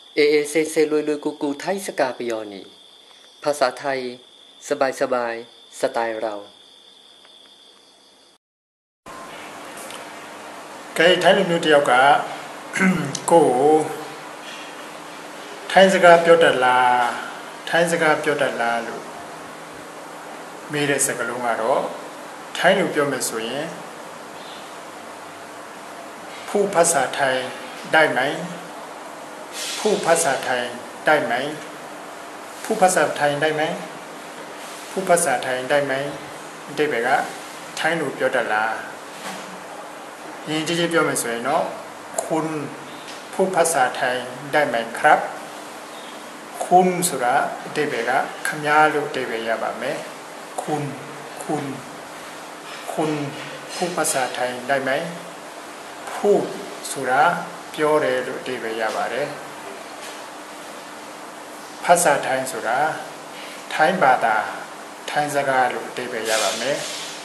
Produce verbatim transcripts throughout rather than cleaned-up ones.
เอเอเซเซลุยลุยกูกูไทยสกาปยอนีภาษาไทยสบายสบายสไตล์เราကဲထိုင်းလူမျိုးတယောက်ကကိုယ်ထိုင်းစကားပြောတတ်လားထိုင်းစကားပြောတတ်လားလို့မေးတဲ့စကားလုံးကတော့ထိုင်းလူပြောမယ်ဆိုရင်ผู้ภาษาไทยได้ไหมผู้ภาษาไทยได้ไหมผู้ภาษาไทยได้ไหมผู้ภาษาไทยได้ไหมအဓိပ္ပာယ်ကထိုင်းလူပြောတတ်လားยင်းကြီးကြီးပြောမယ်ဆိုရင်တော့คุณพูดภาษาไทยได้ไหมครับคุณဆိုတာအဓိပ္ပာယ်ကခင်ဗျားလို့အဓိပ္ပာယ်ရပါမယ်คุณคุณคุณพูดภาษาไทยได้ไหมพูดဆိုတာပြောတယ်လို့အဓိပ္ပာယ်ရပါတယ်ภาษาไทยဆိုတာထိုင်းဘာသာထိုင်းစကားလို့အဓိပ္ပာယ်ရပါမယ်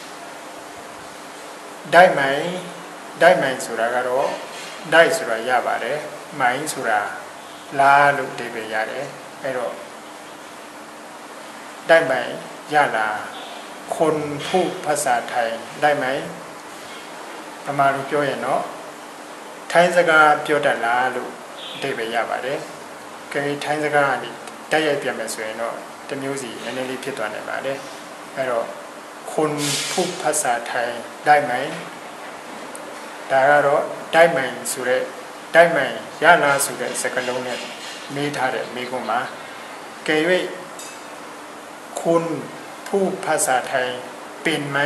ได้ไหมได้ไหมဆိုတာကတော့ได้ဆိုတာရပါတယ်မိုင်းဆိုတာလားလို့အဓိပ္ပာယ်ရတယ်အဲ့တော့ได้ไหมရလားคนพูดภาษาไทยได้ไหมပမာလိုပြောရင်တော့ထိုင်းစကားပြောတတ်လားလို့အဓိပ္ပာယ်ရပါတယ်ကဲထိုင်းစကားကနေတိုက်ရိုက်ပြန်မယ်ဆိုရင်တော့တမျိုးစီနည်းနည်းလေးဖြစ်သွားနိုင်ပါတယ်အဲ့တော့คนพูดภาษาไทยได้ไหมဒါကတော့တိုက်မိုင်ဆိုတဲ့တိုက်မိုင်ရလာဆိုတဲ့စကားလုံးနဲ့မေးထားတဲ့မေးခွန်းမှာကဲ၍คุณพูดภาษาไทยเป็นไหม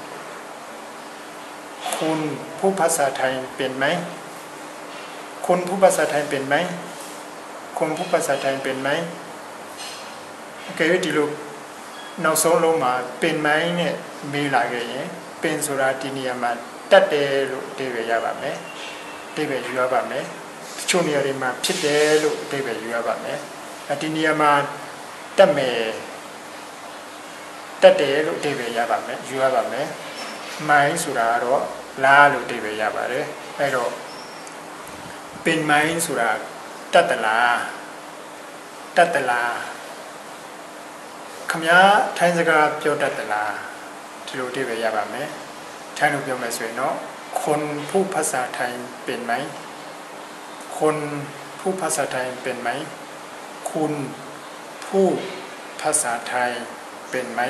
คุณพูดภาษาไทยเป็นไหมคุณพูดภาษาไทยเป็นไหมคุณพูดภาษาไทยเป็นไหมကဲ၍ဒီလိုနောက်ဆုံးလုံးမှာเป็นไหมနဲ့မေးလာခဲ့ရင်เป็นဆိုတာဒီနေရာမှာတတ်တယ်လို့အဓိပ္ပာယ်ရပါမယ်အဓိပ္ပာယ်ယူရပါမယ်တချို့နေရာတွေမှာဖြစ်တယ်လို့အဓိပ္ပာယ်ယူရပါမယ်ဒီနေရာမှာတတ်မယ်တတ်တယ်လို့အဓိပ္ပာယ်ရပါမယ်ယူရပါမယ်မိုင်းဆိုတာကတော့လားလို့အဓိပ္ပာယ်ရပါတယ်အဲ့တော့เป็นမိုင်းဆိုတာတတ်တလားတတ်တလားခမည်းထိုင်းစကားပြောတတ်တလားဒီလိုအဓိပ္ပာယ်ရပါမယ်ထိုင်းလိုပြောမယ်ဆိုရင်တော့คนพูดภาษาไทยเป็นไหมคนพูดภาษาไทยเป็นไหมคุณพูดภาษาไทยเป็นไหม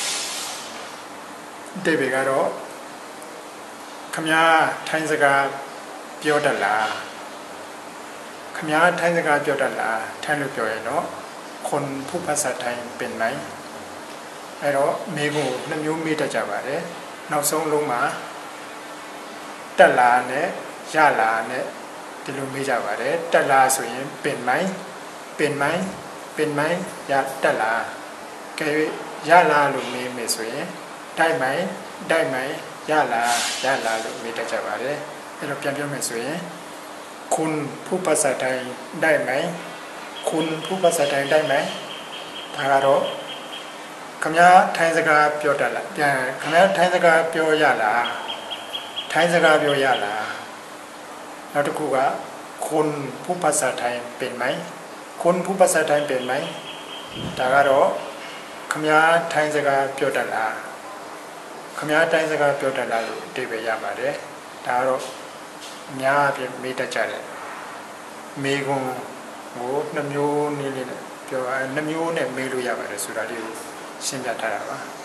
เด็กๆကတော့ခမည်းထိုင်းစကားပြောတတ်လားခမည်းထိုင်းစကားပြောတတ်လားထိုင်းလိုပြောရင်တော့คนพูดภาษาไทยเป็นไหมအဲ့တော့မိကိုနှစ်မျိုးမေးတတ်ကြပါတယ်နောက်ဆုံးလုံးမှာတက်လာနဲ့ရလာနဲ့ဒီလိုမေးကြပါတယ်တက်လာဆိုရင်เป็นไหมเป็นไหมเป็นไหมရတက်လာကဲရလာလို့မေးမယ်ဆိုရင်ได้ไหมได้ไหมရလာရလာလို့မေးတတ်ကြပါတယ်အဲ့တော့ပြန်ပြောမယ်ဆိုရင်คุณพูดภาษาไทยได้ไหมคุณพูดภาษาไทยได้ไหมဒါကတော့ခမည်းထိုင်းစကားပြောတတ်လားပြန်ခမည်းထိုင်းစကားပြောရလားထိုင်းစကားပြောရလားနောက်တစ်ခုကคนพูดภาษาไทยเป็นไหมคนพูดภาษาไทยเป็นไหมဒါကတော့ခမည်းထိုင်းစကားပြောတတ်လားခမည်းထိုင်းစကားပြောတတ်လားလို့အဓိပ္ပာယ်ရပါတယ်ဒါကတော့အများအပြားမေးတတ်ကြတယ်မေးခွန်းကိုနှစ်မျိုးနည်းလေးနဲ့ပြောနှစ်မျိုးနဲ့မေးလို့ရပါတယ်ဆိုတာလေးကိုရှင်းပြထားတာပါ